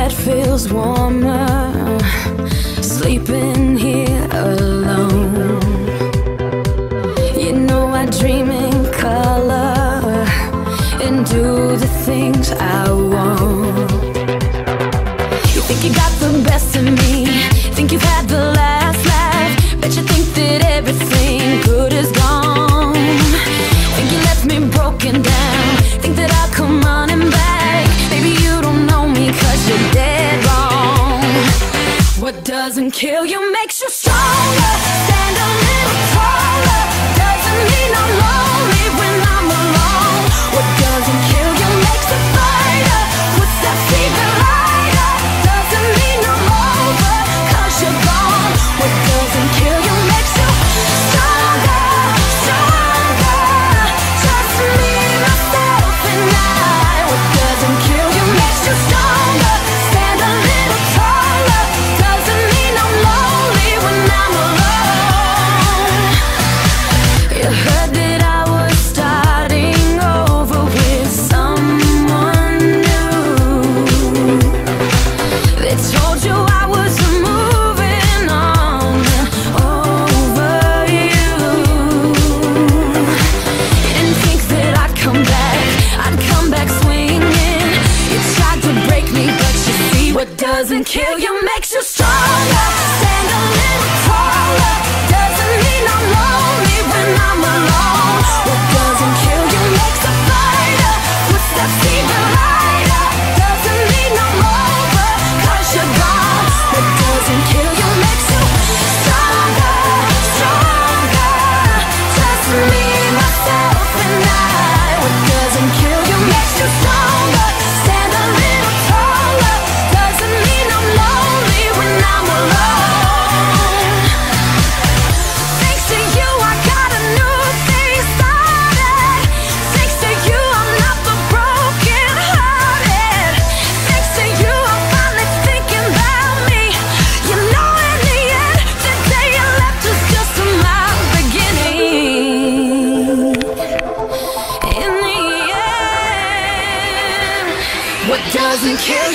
bed feels warmer, sleeping here alone. You know I dream in color and do the things I want. You think you got the best of me, think you've had the last laugh, bet you think that everything good is gone. Think you left me broken down, think that I'll come running back. Maybe you don't know me 'cause you're dead wrong. What doesn't kill you makes you stronger. Stand a little taller. Doesn't mean I'm lonely when I'm alone. What doesn't kill you makes a fighter. Footsteps even lighter. Doesn't mean I'm over 'cause you're gone. What doesn't kill you makes you stronger, stronger. Just me, myself, and I. What doesn't kill you makes you stronger. Stand a little taller. Doesn't mean I'm lonely when I'm alone. You heard that I was starting over with someone new. They told you I was moving on over you. You didn't think that I'd come back swinging. You tried to break me, but you see what doesn't kill you makes you stronger. Stand a little taller. Doesn't mean I'm lonely when I'm alone. What doesn't kill you makes a fighter. Footsteps even lighter. Doesn't mean I'm over 'cause you're gone. What doesn't kill you makes you stronger, stronger. Just me, myself, and I. What doesn't kill you makes you stronger. Stand a little taller. Doesn't mean I'm lonely when I'm alone. Thanks to you, I got a new thing started. Thanks to you, I'm not the broken hearted. Thanks to you, I'm finally thinking about me. You know, in the end, the day you left was just my beginning. In the end, what doesn't kill